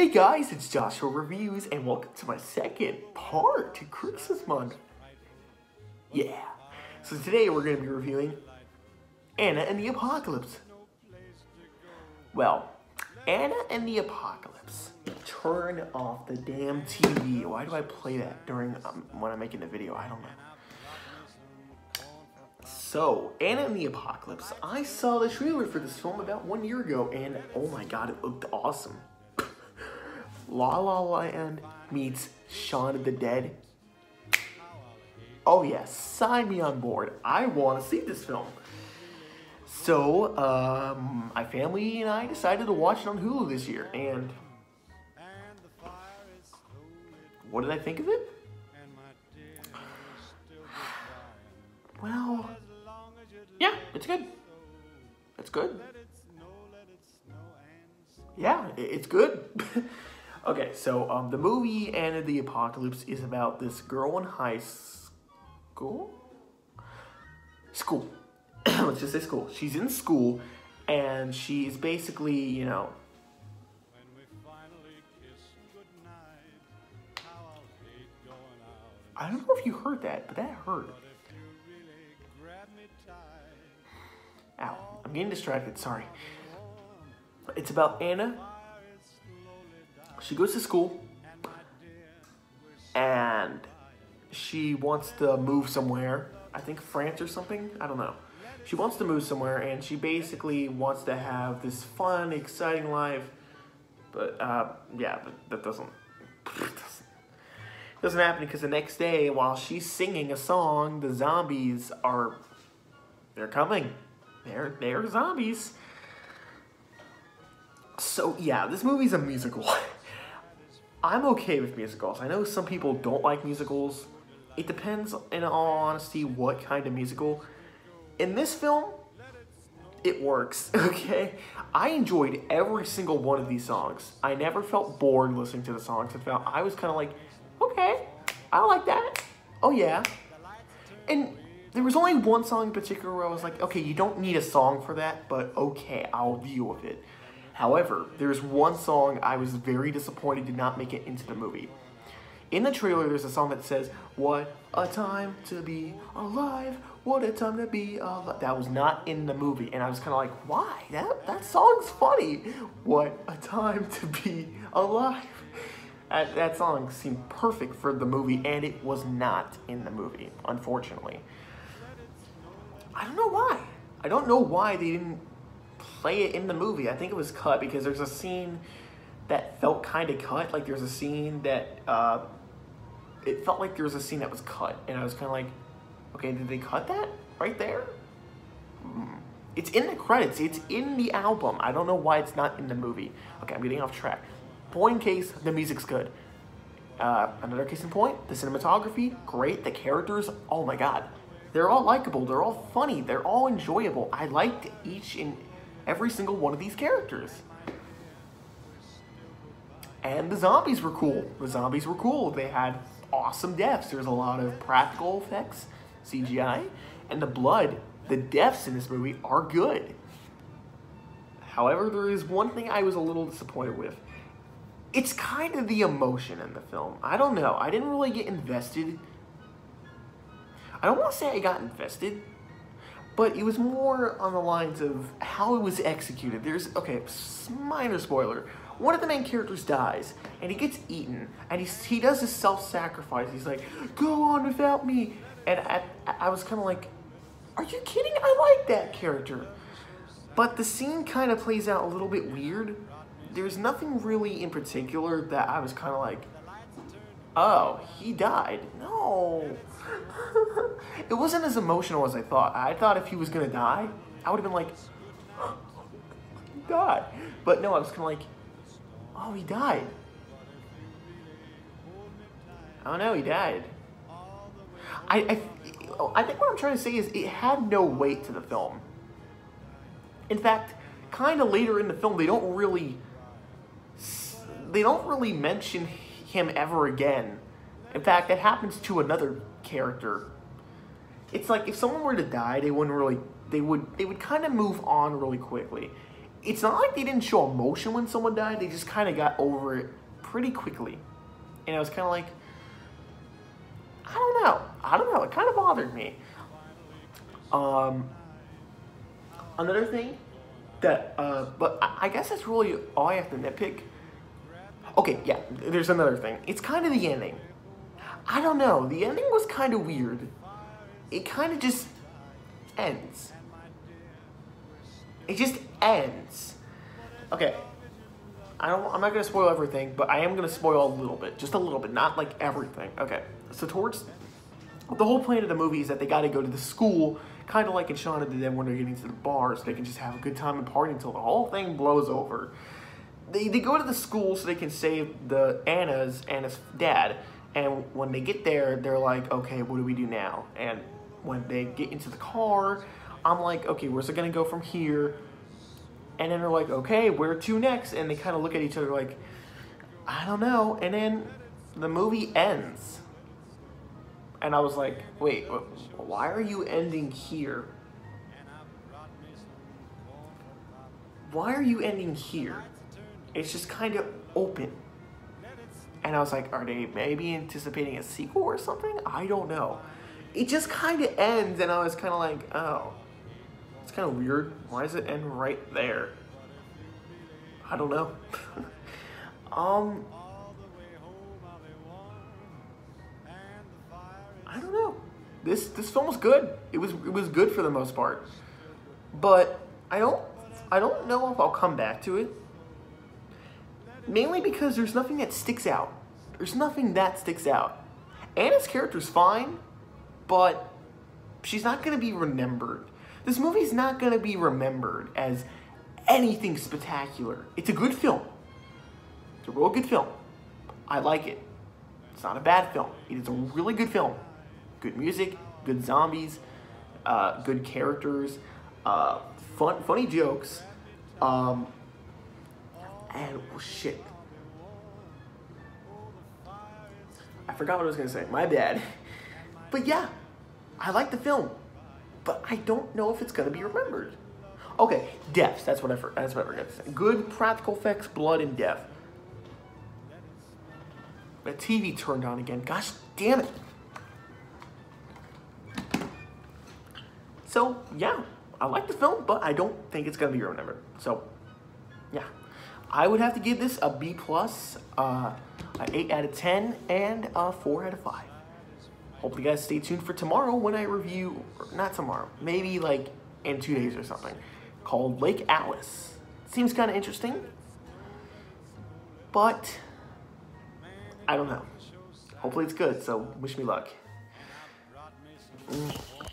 Hey guys, it's Joshua Reviews, and welcome to my second part to Christmas month. Yeah. So today we're going to be reviewing Anna and the Apocalypse. Well, Anna and the Apocalypse. Turn off the damn TV. Why do I play that during when I'm making the video? I don't know. So, Anna and the Apocalypse. I saw the trailer for this film about 1 year ago, and oh my god, it looked awesome. La La Land meets Shaun of the Dead. Oh yes, sign me on board. I want to see this film. So, my family and I decided to watch it on Hulu this year, and what did I think of it? Well, yeah, it's good. It's good. Yeah, it's good. Okay, so the movie Anna the Apocalypse is about this girl in high school? School. Let's just say school. She's in school, and she's basically, you know, I don't know if you heard that, but that hurt. Ow, I'm getting distracted, sorry. It's about Anna. She goes to school, and she wants to move somewhere. I think France or something? I don't know. She wants to move somewhere, and she basically wants to have this fun, exciting life. But, yeah, that doesn't happen because the next day, while she's singing a song, the zombies they're coming. They're zombies. So, yeah, this movie's a musical. I'm okay with musicals. I know some people don't like musicals. It depends, in all honesty, what kind of musical. In this film, it works, okay? I enjoyed every single one of these songs. I never felt bored listening to the songs. I was kind of like, okay, I like that. Oh, yeah. And there was only one song in particular where I was like, okay, you don't need a song for that, but okay, I'll deal with it. However, there's one song I was very disappointed did not make it into the movie. In the trailer, there's a song that says, "What a time to be alive, what a time to be alive." That was not in the movie, and I was kind of like, why? That song's funny. What a time to be alive. That song seemed perfect for the movie, and it was not in the movie, unfortunately. I don't know why. I don't know why they didn't play it in the movie. I think it was cut because there's a scene that felt kind of cut. Like there's a scene that, it felt like there was a scene that was cut. And I was kind of like, okay, did they cut that right there? It's in the credits. It's in the album. I don't know why it's not in the movie. Okay, I'm getting off track. Point in case, the music's good. Another case in point, the cinematography, great. The characters, oh my god. They're all likable. They're all funny. They're all enjoyable. I liked each and every single one of these characters. And the zombies were cool. The zombies were cool. They had awesome deaths. There's a lot of practical effects, CGI, and the blood, the deaths in this movie are good. However, there is one thing I was a little disappointed with. It's kind of the emotion in the film. I don't know. I didn't really get invested. I don't want to say I got invested, but it was more on the lines of how it was executed. Okay, minor spoiler. One of the main characters dies, and he gets eaten, and he does this self-sacrifice. He's like, go on without me. And I was kind of like, are you kidding? I like that character. But the scene kind of plays out a little bit weird. There's nothing really in particular that I was kind of like, oh, he died. No. It wasn't as emotional as I thought. I thought if he was going to die, I would have been like, he died. But no, I was kind of like, oh, he died. Oh no, he died. I think what I'm trying to say is it had no weight to the film. In fact, kind of later in the film, they don't really mention him ever again. In fact, that happens to another character. It's like if someone were to die, they would kind of move on really quickly. it's not like they didn't show emotion when someone died. They just kind of got over it pretty quickly. And I was kind of like, I don't know. It kind of bothered me. Another thing that, but I guess that's really all I have to nitpick. Okay, yeah, there's another thing. It's kind of the ending. I don't know. The ending was kind of weird. It kind of just ends. It just ends. Okay. I'm not gonna spoil everything, but I am gonna spoil a little bit, just a little bit, not like everything. Okay. So towards the whole plan of the movie is that they got to go to the school, kind of like in Shaun of the Dead when they're getting to the bar, so they can just have a good time and party until the whole thing blows over. They go to the school so they can save Anna's dad, and when they get there, they're like, okay, what do we do now? And when they get into the car, I'm like, okay, where's it gonna go from here? And then they're like, okay, where to next? And they kind of look at each other like, I don't know. And then the movie ends. And I was like, wait, why are you ending here? Why are you ending here? It's just kind of open. And I was like, are they maybe anticipating a sequel or something? I don't know. It just kind of ends, and I was kind of like, oh, it's kind of weird. Why does it end right there? I don't know. I don't know. This film was good. It was good for the most part. But I don't know if I'll come back to it. Mainly because there's nothing that sticks out. There's nothing that sticks out. Anna's character's fine, but she's not going to be remembered. This movie's not going to be remembered as anything spectacular. It's a good film. It's a real good film. I like it. It's not a bad film. It is a really good film. Good music, good zombies, good characters, funny jokes, and shit. I forgot what I was gonna say. My bad. But yeah, I like the film, but I don't know if it's gonna be remembered. Okay, deaths. That's what I forgot to say. Good practical effects, blood, and death. The TV turned on again. Gosh damn it. So yeah, I like the film, but I don't think it's gonna be remembered. So yeah, I would have to give this a B+, an 8 out of 10, and a 4 out of 5. Hopefully you guys stay tuned for tomorrow when I review, or not tomorrow, maybe like in 2 days or something, called Lake Alice. Seems kind of interesting, but I don't know. Hopefully it's good, so wish me luck.